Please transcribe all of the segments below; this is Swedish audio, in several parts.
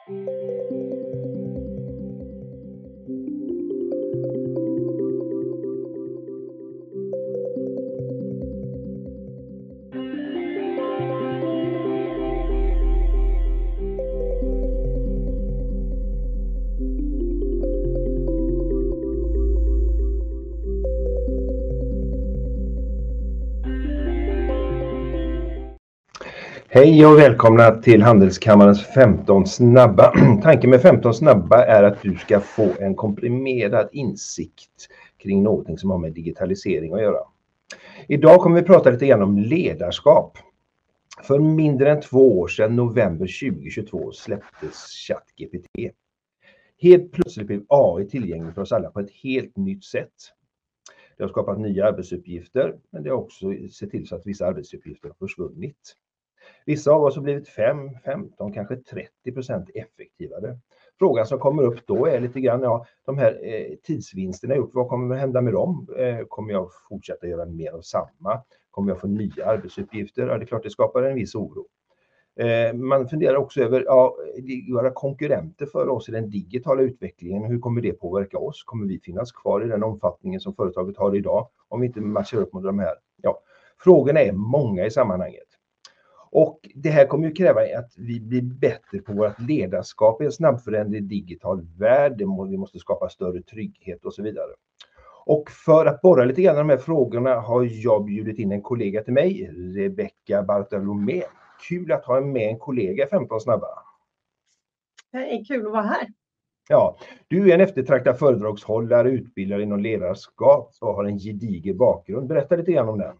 Hej och välkomna till Handelskammarens 15 snabba. Tanken med 15 snabba är att du ska få en komprimerad insikt kring någonting som har med digitalisering att göra. Idag kommer vi prata lite grann om ledarskap. För mindre än 2 år sedan, november 2022, släpptes ChatGPT. Helt plötsligt blev AI tillgänglig för oss alla på ett helt nytt sätt. Det har skapat nya arbetsuppgifter, men det har också sett till så att vissa arbetsuppgifter har försvunnit. Vissa av oss har blivit 5, 15, kanske 30% effektivare. Frågan som kommer upp då är lite grann, de här tidsvinsterna jag gjort, vad kommer att hända med dem? Kommer jag fortsätta göra mer av samma? Kommer jag få nya arbetsuppgifter? Ja, det är klart det skapar en viss oro. Man funderar också över, våra konkurrenter för oss i den digitala utvecklingen, hur kommer det påverka oss? Kommer vi finnas kvar i den omfattningen som företaget har idag om vi inte matchar upp mot de här? Ja, frågorna är många i sammanhanget. Och det här kommer ju kräva att vi blir bättre på vårt ledarskap i en snabbföränderlig digital värld. Vi måste skapa större trygghet och så vidare. Och för att borra lite grann i de här frågorna har jag bjudit in en kollega till mig, Rebecca Bartolomé. Kul att ha med en kollega i 15 snabba. Hej, kul att vara här. Ja, du är en eftertraktad föredragshållare, utbildare inom ledarskap och har en gedigen bakgrund. Berätta lite grann om den.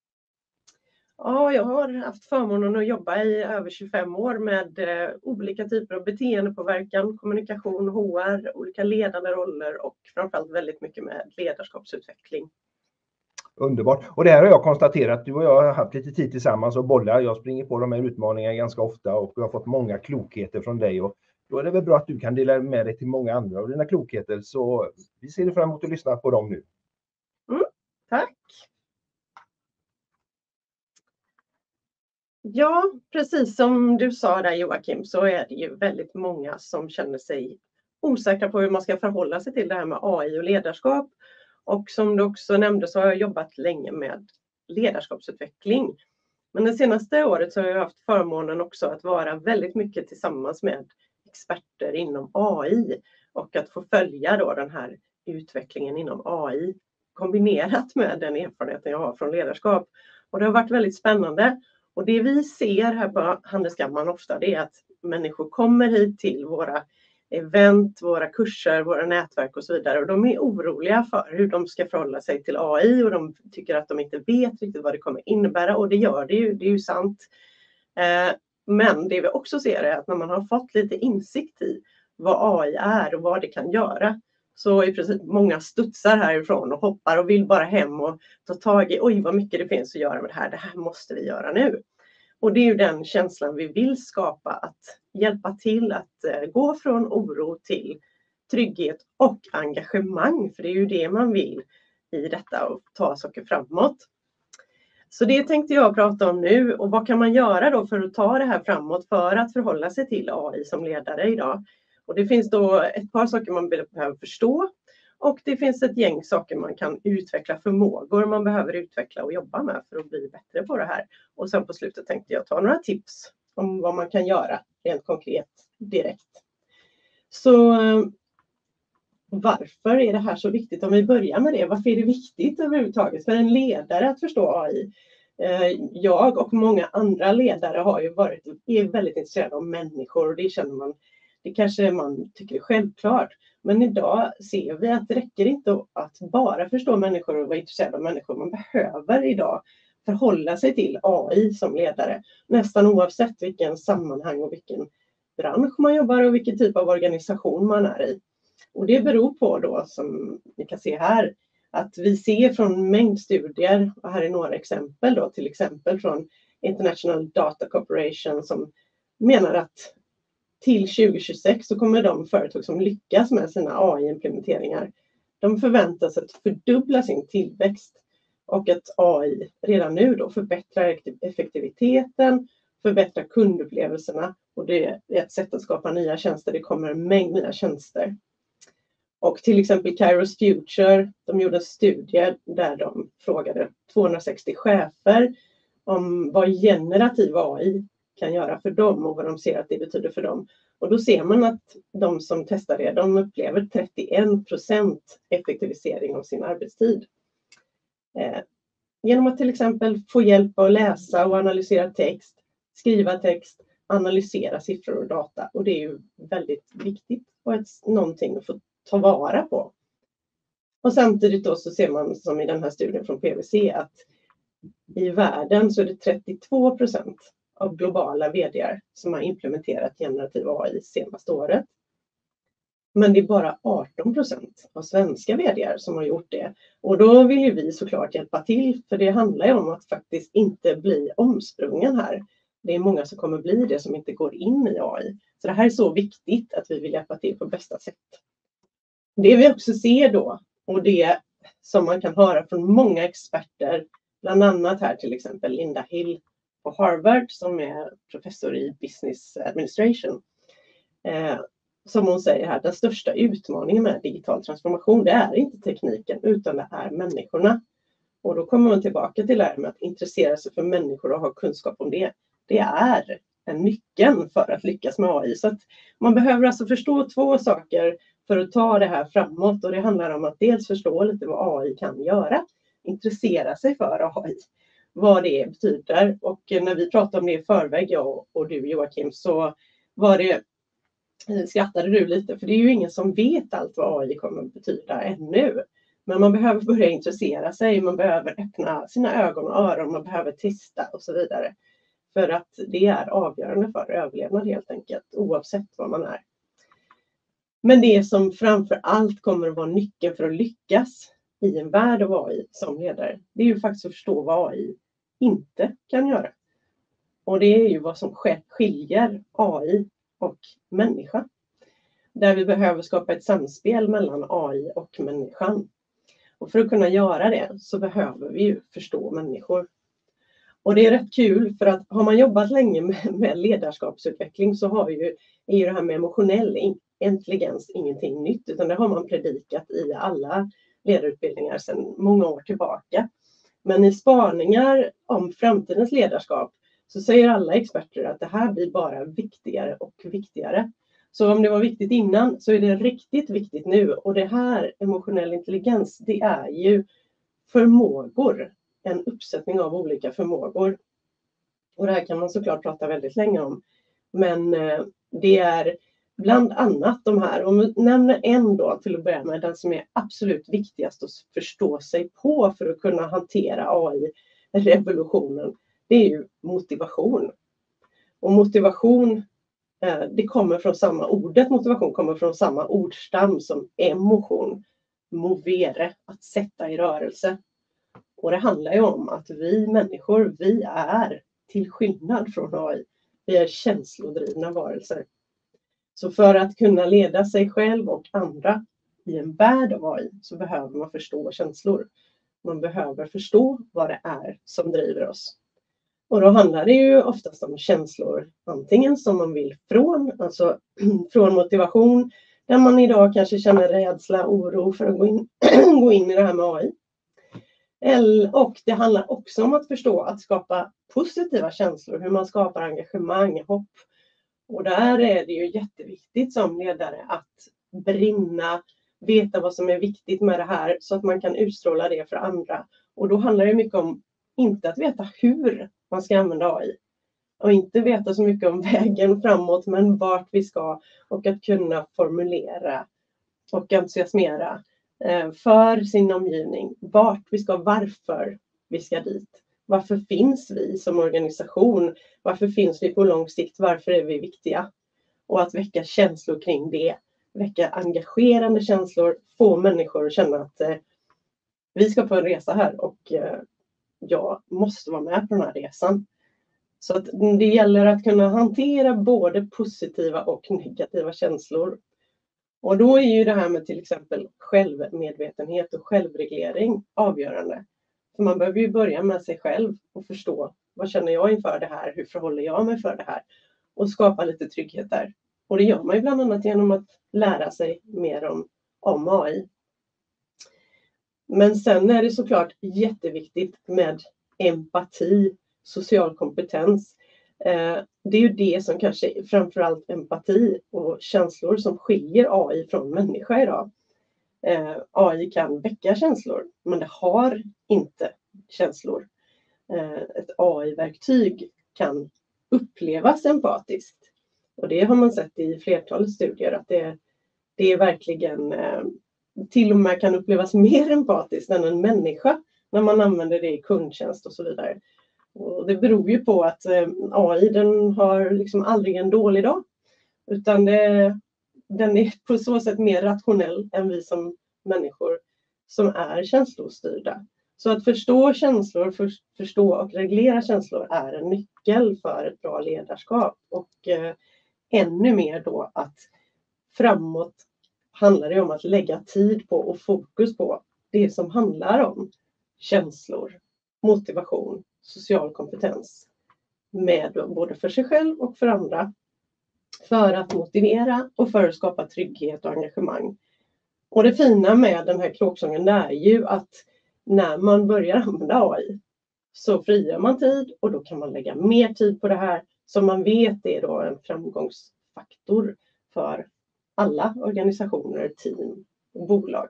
Ja, jag har haft förmånen att jobba i över 25 år med olika typer av beteendepåverkan, kommunikation, HR, olika ledande roller och framförallt väldigt mycket med ledarskapsutveckling. Underbart. Och det här har jag konstaterat. Du och jag har haft lite tid tillsammans och bollar. Jag springer på de här utmaningarna ganska ofta och jag har fått många klokheter från dig. Och då är det väl bra att du kan dela med dig till många andra av dina klokheter. Så vi ser fram emot att lyssna på dem nu. Tack. Ja, precis som du sa där Joakim, så är det ju väldigt många som känner sig osäkra på hur man ska förhålla sig till det här med AI och ledarskap. Och som du också nämnde så har jag jobbat länge med ledarskapsutveckling. Men det senaste året så har jag haft förmånen också att vara väldigt mycket tillsammans med experter inom AI. Och att få följa då den här utvecklingen inom AI kombinerat med den erfarenheten jag har från ledarskap. Och det har varit väldigt spännande. Och det vi ser här på Handelskammaren ofta, det är att människor kommer hit till våra event, våra kurser, våra nätverk och så vidare. Och de är oroliga för hur de ska förhålla sig till AI och de tycker att de inte vet riktigt vad det kommer innebära. Och det gör det är ju sant. Men det vi också ser är att när man har fått lite insikt i vad AI är och vad det kan göra, så i princip många studsar härifrån och hoppar och vill bara hem och ta tag i, oj vad mycket det finns att göra med det här måste vi göra nu. Och det är ju den känslan vi vill skapa, att hjälpa till att gå från oro till trygghet och engagemang, för det är ju det man vill i detta och ta saker framåt. Så det tänkte jag prata om nu, och vad kan man göra då för att ta det här framåt för att förhålla sig till AI som ledare idag? Och det finns då ett par saker man behöver förstå och det finns ett gäng saker man kan utveckla, förmågor man behöver utveckla och jobba med för att bli bättre på det här. Och sen på slutet tänkte jag ta några tips om vad man kan göra rent konkret direkt. Så varför är det här så viktigt? Om vi börjar med det, varför är det viktigt överhuvudtaget för en ledare att förstå AI? Jag och många andra ledare är väldigt intresserade av människor och det känner man. Det kanske man tycker är självklart. Men idag ser vi att det räcker inte att bara förstå människor och vara intresserad av människor. Man behöver idag förhålla sig till AI som ledare. Nästan oavsett vilken sammanhang och vilken bransch man jobbar och vilken typ av organisation man är i. Och det beror på då, som ni kan se här, att vi ser från mängd studier, och här är några exempel då, till exempel från International Data Corporation som menar att till 2026 så kommer de företag som lyckas med sina AI-implementeringar, de förväntas att fördubbla sin tillväxt och att AI redan nu då förbättrar effektiviteten, förbättrar kundupplevelserna Och det är ett sätt att skapa nya tjänster. Det kommer en mängd nya tjänster. Och till exempel Kairos Future, de gjorde en studie där de frågade 260 chefer om vad generativ AI kan göra för dem och vad de ser att det betyder för dem. Och då ser man att de som testar det, de upplever 31% effektivisering av sin arbetstid. Genom att till exempel få hjälp att läsa och analysera text, skriva text, analysera siffror och data. Och det är ju väldigt viktigt och någonting att få ta vara på. Och samtidigt då så ser man som i den här studien från PwC att i världen så är det 32% av globala vd:ar som har implementerat generativ AI senaste året. Men det är bara 18% av svenska vd:ar som har gjort det. Och då vill ju vi såklart hjälpa till, för det handlar ju om att faktiskt inte bli omsprungen här. Det är många som kommer bli det som inte går in i AI. Så det här är så viktigt att vi vill hjälpa till på bästa sätt. Det vi också ser då, och det som man kan höra från många experter, bland annat här till exempel Linda Hill på Harvard som är professor i business administration. Som hon säger här, den största utmaningen med digital transformation, det är inte tekniken utan det är människorna. Och då kommer man tillbaka till det här med att intressera sig för människor och ha kunskap om det. Det är en nyckeln för att lyckas med AI. Så att man behöver alltså förstå två saker för att ta det här framåt. Och det handlar om att dels förstå lite vad AI kan göra. Intressera sig för AI. Vad det betyder. Och när vi pratade om det i förväg, jag och du Joakim, så skrattade du lite. För det är ju ingen som vet allt vad AI kommer att betyda ännu. Men man behöver börja intressera sig. Man behöver öppna sina ögon och öron. Man behöver testa och så vidare. För att det är avgörande för överlevnad helt enkelt. Oavsett vad man är. Men det som framför allt kommer att vara nyckeln för att lyckas i en värld av AI som ledare, det är ju faktiskt att förstå vad AI inte kan göra. Och det är ju vad som skiljer AI och människa. Där vi behöver skapa ett samspel mellan AI och människan. Och för att kunna göra det så behöver vi ju förstå människor. Och det är rätt kul för att har man jobbat länge med ledarskapsutveckling så är ju det här med emotionell intelligens ingenting nytt, utan det har man predikat i alla ledarutbildningar sedan många år tillbaka. Men i spaningar om framtidens ledarskap så säger alla experter att det här blir bara viktigare och viktigare. Så om det var viktigt innan så är det riktigt viktigt nu. Och det här emotionell intelligens, det är ju förmågor. En uppsättning av olika förmågor. Och det här kan man såklart prata väldigt länge om. Men det är bland annat de här. Om vi nämner en då till att börja med, den som är absolut viktigast att förstå sig på för att kunna hantera AI-revolutionen. Det är ju motivation. Och motivation, det kommer från samma ordet. Motivation kommer från samma ordstam som emotion. Movere, att sätta i rörelse. Och det handlar ju om att vi människor, vi är till skillnad från AI. Vi är känslodrivna varelser. Så för att kunna leda sig själv och andra i en värld av AI så behöver man förstå känslor. Man behöver förstå vad det är som driver oss. Och då handlar det ju oftast om känslor, antingen som man vill från, alltså från motivation, där man idag kanske känner rädsla, oro för att gå in i det här med AI. Och det handlar också om att förstå att skapa positiva känslor, hur man skapar engagemang, hopp. Och där är det ju jätteviktigt som ledare att brinna, veta vad som är viktigt med det här så att man kan utstråla det för andra. Och då handlar det mycket om inte att veta hur man ska använda AI. Och inte veta så mycket om vägen framåt, men vart vi ska och att kunna formulera och entusiasmera för sin omgivning. Vart vi ska, varför vi ska dit. Varför finns vi som organisation? Varför finns vi på lång sikt? Varför är vi viktiga? Och att väcka känslor kring det. Väcka engagerande känslor. Få människor att känna att vi ska på en resa här och jag måste vara med på den här resan. Så att det gäller att kunna hantera både positiva och negativa känslor. Och då är ju det här med till exempel självmedvetenhet och självreglering avgörande. För man behöver ju börja med sig själv och förstå vad känner jag inför det här, hur förhåller jag mig för det här. och skapa lite trygghet där. Och det gör man ju bland annat genom att lära sig mer om AI. Men sen är det såklart jätteviktigt med empati, social kompetens. Det är ju det som kanske framförallt empati och känslor som skiljer AI från människa idag. AI kan väcka känslor, men det har inte känslor. Ett AI-verktyg kan upplevas empatiskt. Och det har man sett i flertalet studier att det är verkligen till och med kan upplevas mer empatiskt än en människa när man använder det i kundtjänst och så vidare. Och det beror ju på att AI den har liksom aldrig en dålig dag, utan den är på så sätt mer rationell än vi som människor som är känslostyrda. Så att förstå känslor, förstå och reglera känslor är en nyckel för ett bra ledarskap. Och ännu mer då att framåt handlar det om att lägga tid på och fokus på det som handlar om känslor, motivation, social kompetens med både för sig själv och för andra. För att motivera och för att skapa trygghet och engagemang. Och det fina med den här kråksången är ju att när man börjar använda AI så frigör man tid och då kan man lägga mer tid på det här som man vet är då en framgångsfaktor för alla organisationer, team och bolag.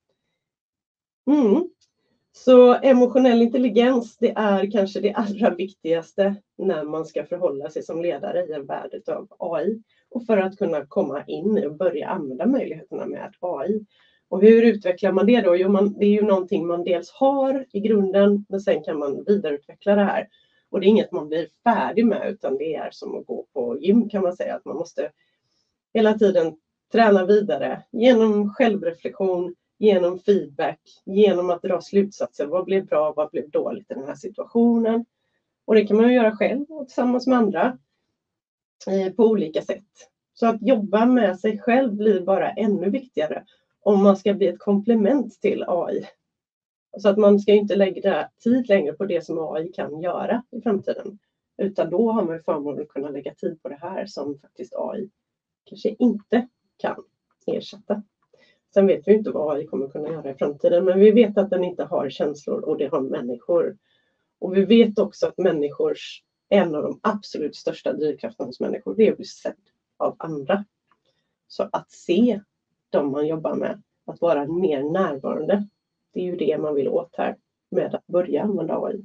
Så emotionell intelligens, det är kanske det allra viktigaste när man ska förhålla sig som ledare i en värld av AI. Och för att kunna komma in och börja använda möjligheterna med AI. Och hur utvecklar man det då? Jo, det är ju någonting man dels har i grunden, men sen kan man vidareutveckla det här. Och det är inget man blir färdig med, utan det är som att gå på gym kan man säga. Att man måste hela tiden träna vidare genom självreflektion, genom feedback, genom att dra slutsatser. Vad blev bra, vad blev dåligt i den här situationen? Och det kan man göra själv och tillsammans med andra på olika sätt. Så att jobba med sig själv blir bara ännu viktigare om man ska bli ett komplement till AI. Så att man ska inte lägga tid längre på det som AI kan göra i framtiden. Utan då har man ju förmånen att kunna lägga tid på det här som faktiskt AI kanske inte kan ersätta. Sen vet vi inte vad AI kommer kunna göra i framtiden, men vi vet att den inte har känslor och det har människor. Och vi vet också att en av de absolut största drivkrafterna hos människor, det är att bli sedd av andra. Så att se de man jobbar med, att vara mer närvarande, det är ju det man vill åt här med att börja använda AI.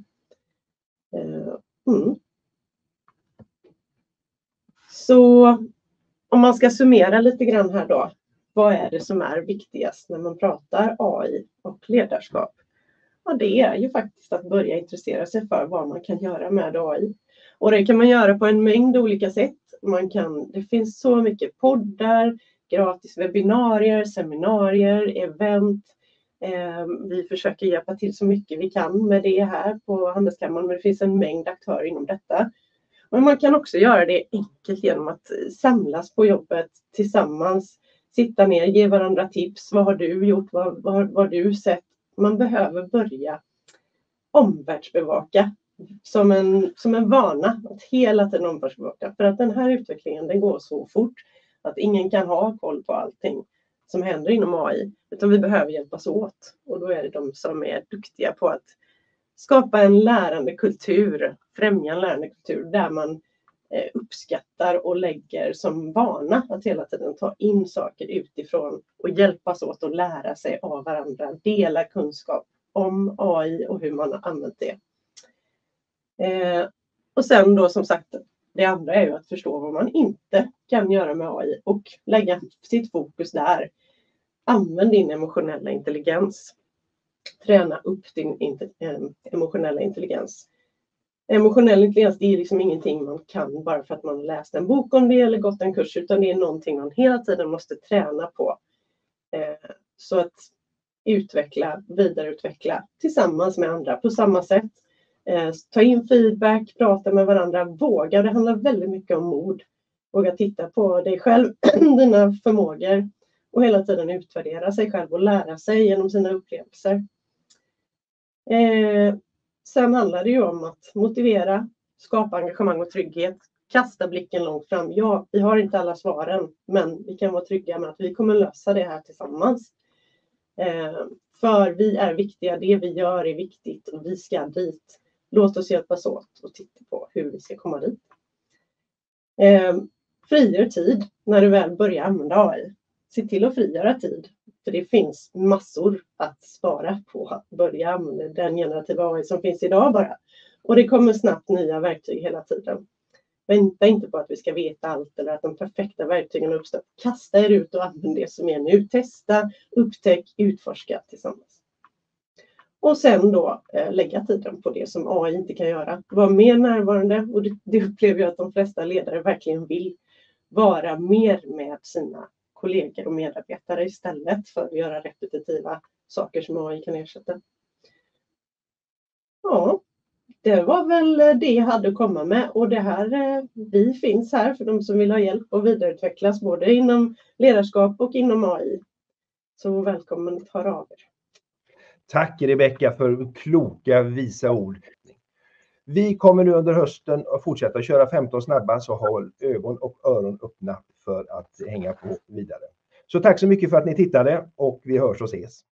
Så om man ska summera lite grann här då. Vad är det som är viktigast när man pratar AI och ledarskap? Ja, det är ju faktiskt att börja intressera sig för vad man kan göra med AI. Och det kan man göra på en mängd olika sätt. Det finns så mycket poddar, gratis webbinarier, seminarier, event. Vi försöker hjälpa till så mycket vi kan med det här på Handelskammaren, men det finns en mängd aktörer inom detta. Men man kan också göra det enkelt genom att samlas på jobbet tillsammans. Sitta ner, ge varandra tips. Vad har du gjort? Vad har du sett? Man behöver börja omvärldsbevaka som en vana. Att hela tiden omvärldsbevaka. För att den här utvecklingen den går så fort att ingen kan ha koll på allting som händer inom AI. Utan vi behöver hjälpas åt. Och då är det de som är duktiga på att skapa en lärande kultur. Främja en lärande kultur där man uppskattar och lägger som vana att hela tiden ta in saker utifrån och hjälpas åt att lära sig av varandra, dela kunskap om AI och hur man har använt det. Och sen då som sagt, det andra är ju att förstå vad man inte kan göra med AI och lägga sitt fokus där. Använd din emotionella intelligens. Träna upp din emotionella intelligens. Emotionell intelligens, det är liksom ingenting man kan bara för att man har läst en bok om det eller gått en kurs, utan det är någonting man hela tiden måste träna på. Så att vidareutveckla tillsammans med andra på samma sätt. Ta in feedback, prata med varandra, våga. Det handlar väldigt mycket om mod. Våga titta på dig själv, dina förmågor och hela tiden utvärdera sig själv och lära sig genom sina upplevelser. Sen handlar det ju om att motivera, skapa engagemang och trygghet kasta blicken långt fram. Ja, vi har inte alla svaren, men vi kan vara trygga med att vi kommer lösa det här tillsammans. För vi är viktiga, det vi gör är viktigt och vi ska dit. Låt oss hjälpas åt och titta på hur vi ska komma dit. Frigör tid när du väl börjar använda AI. Se till att frigöra tid. För det finns massor att spara på att börja använda den generativa AI som finns idag bara. Och det kommer snabbt nya verktyg hela tiden. Vänta inte på att vi ska veta allt eller att de perfekta verktygen uppstår. Kasta er ut och använd det som är nu. Testa, upptäck, utforska tillsammans. Och sen då lägga tiden på det som AI inte kan göra. Var mer närvarande, och det upplever jag att de flesta ledare verkligen vill. Vara mer med sina kollegor och medarbetare istället för att göra repetitiva saker som AI kan ersätta. Ja, det var väl det jag hade att komma med. Och det här, vi finns här för de som vill ha hjälp och vidareutvecklas både inom ledarskap och inom AI. Så välkommen att höra av er. Tack Rebecka för kloka, visa ord. Vi kommer nu under hösten att fortsätta köra 15 snabba, så håll ögon och öron öppna för att hänga på vidare. Så tack så mycket för att ni tittade och vi hörs och ses.